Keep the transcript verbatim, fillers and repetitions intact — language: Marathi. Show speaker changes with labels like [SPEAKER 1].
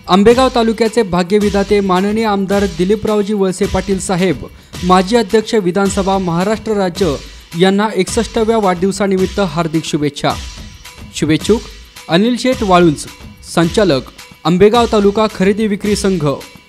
[SPEAKER 1] आंबेगाव तालुक्याचे भाग्यविधाते माननीय आमदार दिलीपरावजी वळसे पाटील साहेब, माजी अध्यक्ष विधानसभा महाराष्ट्र राज्य यांना एकसष्टाव्या वाढदिवसानिमित्त हार्दिक शुभेच्छा। शुभेच्छुक अनिल शेठ वाळुंज, संचालक आंबेगाव तालुका खरेदी विक्री संघ।